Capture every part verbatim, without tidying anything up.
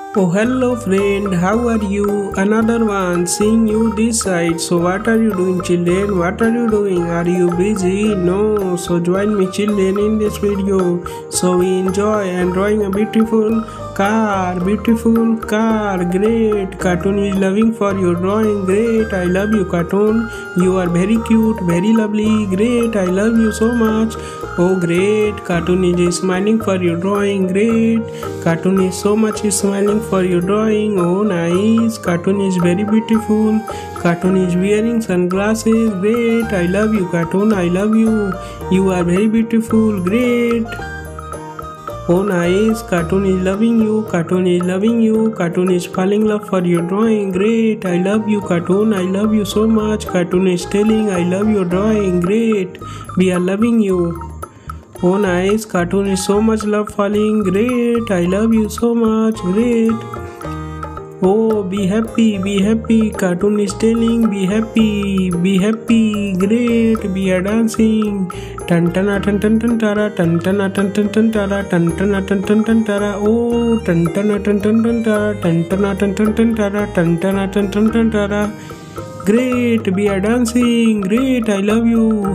Oh hello friend, how are you? Another one seeing you this side. So what are you doing children? What are you doing? Are you busy? No. So join me children in this video. So we enjoy and drawing a beautiful car. Beautiful car. Great. Cartoon is loving for your drawing. Great. I love you cartoon. You are very cute. Very lovely. Great. I love you so much. Oh great. Cartoon is smiling for your drawing. Great. Cartoon is so much smiling for your drawing. Oh nice. Cartoon is very beautiful. Cartoon is wearing sunglasses. Great. I love you cartoon. I love you. You are very beautiful. Great. Oh nice. Cartoon is loving you. Cartoon is loving you. Cartoon is falling in love for your drawing. Great. I love you cartoon. I love you so much. Cartoon is telling I love your drawing. Great. We are loving you. Oh nice. Cartoon is so much love falling. Great. I love you so much. Great. Oh be happy. Be happy. Cartoon is telling be happy. Be happy. Great. We are dancing. Tan tan tan tan tan tara tan tan tan tan tan tara tan tan tan tan tan tara. Oh tan tan tan tan tan tara tan tan tan tan tan tara tan tan tan tan tan tara. Great. We are dancing. Great. I love you.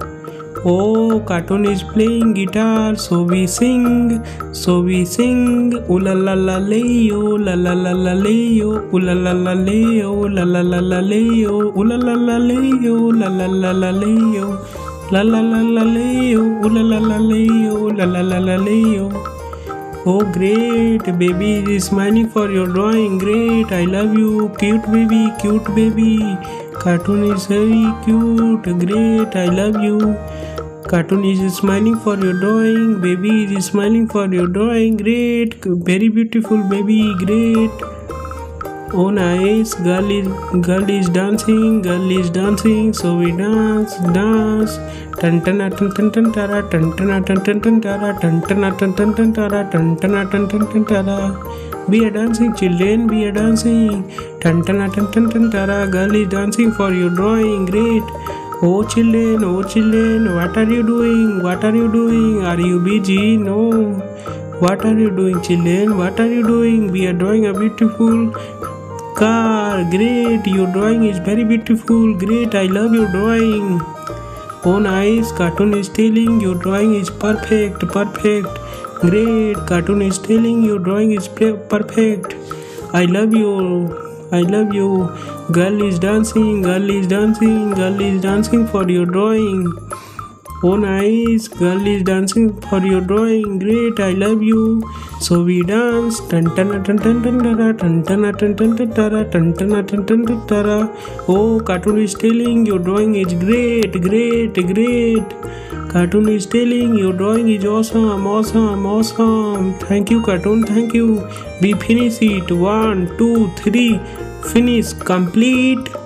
Oh, cartoon is playing guitar, so we sing, so we sing. Ooh la la la lay-o, la la la la lay-o, ooh la la la lay-o, la la la la lay-o, ooh la la la lay-o, la la la la lay-o, la la la la lay-o, ooh la la la lay-o, la la la la lay-o. Oh great, baby is smiling for your drawing. Great, I love you, cute baby, cute baby. Cartoon is very cute. Great, I love you. Cartoon is smiling for your drawing. Baby is smiling for your drawing. Great, very beautiful baby. Great. Oh nice. Girl is girl is dancing. Girl is dancing. So we dance, dance. Tan tan tan tan tan tara tan tan tan tan tan tara tan tan tan tan tan tara tan tan tan tan tan tara. We are dancing children. We are dancing. Tan tan tan tan tan tara. Girl is dancing for your drawing. Great. Oh children, oh children, what are you doing? What are you doing? Are you busy? No. What are you doing children? What are you doing? We are drawing a beautiful car. Great, your drawing is very beautiful. Great, I love your drawing. Oh nice, cartoon is telling your drawing is perfect, perfect. Great, cartoon is telling your drawing is perfect. I love you. I love you. Girl is dancing, girl is dancing, girl is dancing for your drawing. Oh nice, girl is dancing for your drawing. Great, I love you. So we dance. Tan tan tan tan tan tara tan tan tan tan tan tara tan tan tan tan tan tara. Oh, cartoon is telling your drawing is great, great, great. Cartoon is telling your drawing is awesome, awesome, awesome. Thank you, cartoon. Thank you. We finish it. One, two, three. Finish. Complete.